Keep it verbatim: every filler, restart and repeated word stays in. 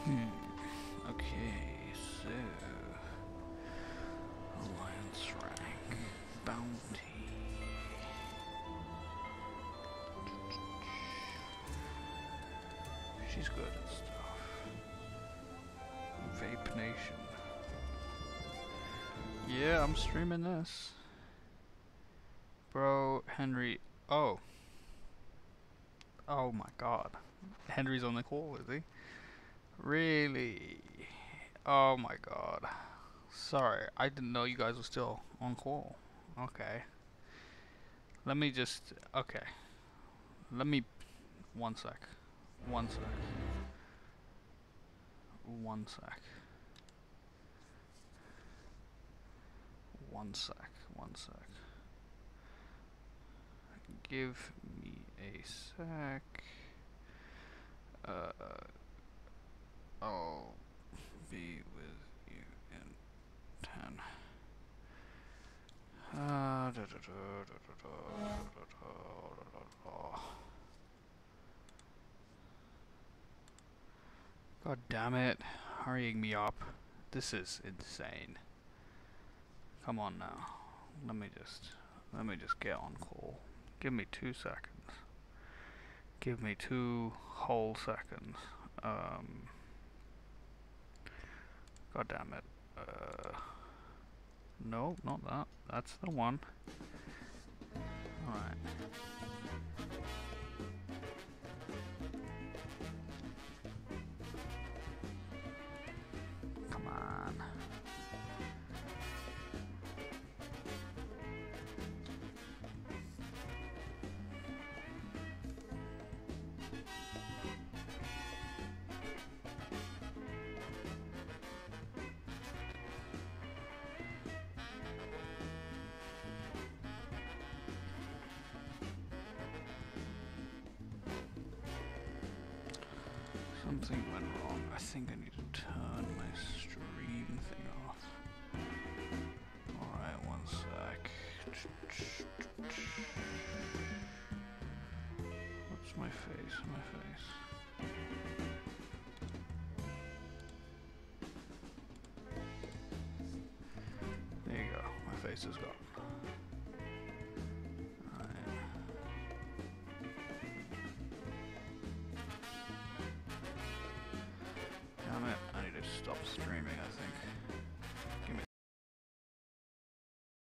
Okay, so alliance rank, bounty. She's good at stuff. Vape Nation. Yeah, I'm streaming this. Bro, Henry. Oh. Oh my god. Henry's on the call, is he? Really? Oh my god. Sorry, I didn't know you guys were still on call. Okay. Let me just. Okay. Let me. One sec. One sec. One sec. One sec. One sec. Give me a sec. Uh. I'll be with you in ten. Uh, da, da, da, da, da, da, da, da, da. God damn it, hurrying me up. This is insane. Come on now. Let me just let me just get on call. Give me two seconds. Give me two whole seconds. Um God damn it. Uh no, not that. That's the one. Alright. Come on. Something went wrong. I think I need to turn my stream thing off. Alright, one sec. What's my face? My face. There you go. My face is gone. Damn it, I need to stop streaming, I think.